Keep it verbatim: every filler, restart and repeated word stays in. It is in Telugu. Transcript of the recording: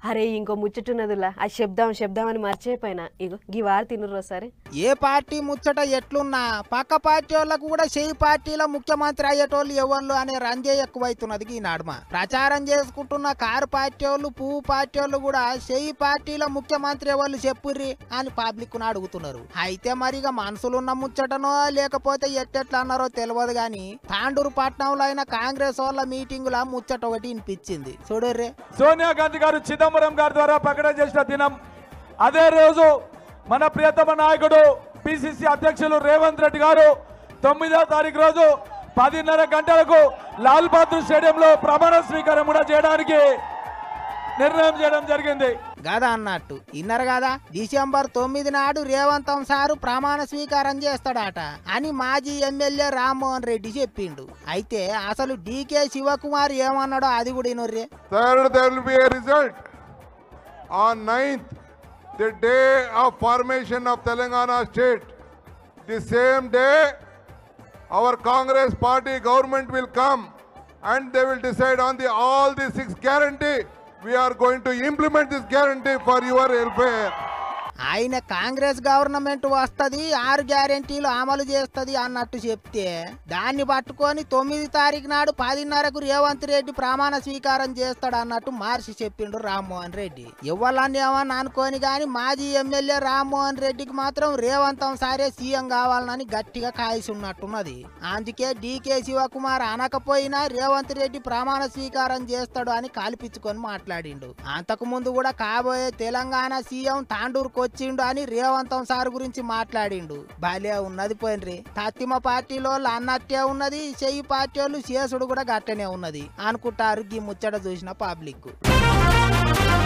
అరే ఇంకో ముచ్చటున్నదిలా ఆ శబ్దం శబ్దం అని మర్చిపోయినా ఇగో గీ వారు తినుర్రు సరే. ఏ పార్టీ ముచ్చట ఎట్లున్నా పక్క పార్టీ వాళ్ళకు కూడా చెయ్యి పార్టీల ముఖ్యమంత్రి అయ్యేటోళ్ళు ఎవరు అనే రంజే ఎక్కువైతున్నది ఈ నడుమ. ప్రచారం చేసుకుంటున్న కారు పార్టీ వాళ్ళు పువ్వు పార్టీ వాళ్ళు కూడా చెయ్యి పార్టీల ముఖ్యమంత్రి ఎవరు చెప్పుర్రి అని పబ్లిక్ ను అడుగుతున్నారు. అయితే మరిగా మనసులున్న ముచ్చటనో లేకపోతే ఎట్టెట్లా అన్నారో తెలియదు గాని తాండూరు పట్నంలో అయిన కాంగ్రెస్ వాళ్ళ మీటింగ్ లా ముచ్చట ఒకటి వినిపించింది చూడర్రే. సోనియా గాంధీ గారు చిదంబరం గారి ద్వారా ప్రకటన చేసిన దినం అదే రోజు మన ప్రియతమ నాయకుడు పిసిసి అధ్యక్షులు రేవంత్ రెడ్డి గారు తొమ్మిదో తారీఖు రోజు పదిన్నర గంటలకు లాల్ బహదూర్ స్టేడియంలో ప్రమాణ స్వీకారం కూడా చేయడానికి నిర్ణయం చేయడం జరిగింది గదా అన్నట్టు ఇన్నరు కదా. డిసెంబర్ తొమ్మిది నాడు రేవంతం సారు ప్రమాణ స్వీకారం చేస్తాడట అని మాజీ ఎమ్మెల్యే రామ్మోహన్ రెడ్డి చెప్పిండు. అయితే అసలు డీకే శివకుమార్ ఏమన్నాడో అది కూడా ఇనర్రే. Third, there will be a result on ninth, the day of formation of Telangana state. The same day, our Congress party government will come and they will decide on the all the six guarantee. We are going to implement this guarantee for your welfare. ఆయన కాంగ్రెస్ గవర్నమెంట్ వస్తది ఆరు గ్యారెంటీలు అమలు చేస్తది అన్నట్టు చెప్తే దాన్ని పట్టుకొని తొమ్మిది తారీఖు నాడు పదిన్నరకు రేవంత్ రెడ్డి ప్రమాణ స్వీకారం చేస్తాడు అన్నట్టు మార్చి చెప్పిండు రామ్మోహన్ రెడ్డి. ఇవ్వాలని ఏమని అనుకోని గాని మాజీ ఎమ్మెల్యే రామ్మోహన్ రెడ్డికి మాత్రం రేవంతం సారే సీఎం కావాలని గట్టిగా కాయసి ఉన్నట్టున్నది. అందుకే డీకే శివకుమార్ అనకపోయినా రేవంత్ రెడ్డి ప్రమాణ స్వీకారం చేస్తాడు అని కాల్పించుకొని మాట్లాడిండు. అంతకు ముందు కూడా కాబోయే తెలంగాణ సీఎం తాండూరుకు వచ్చిండు అని రేవంతం సార్ గురించి మాట్లాడిండు. భలే ఉన్నది పోయినరి. తత్తిమ పార్టీలో అన్నట్టే ఉన్నది, చెయ్యి పార్టీ వాళ్ళు చేసుడు కూడా గట్టనే ఉన్నది అనుకుంటారు ఈ ముచ్చట చూసిన పబ్లిక్.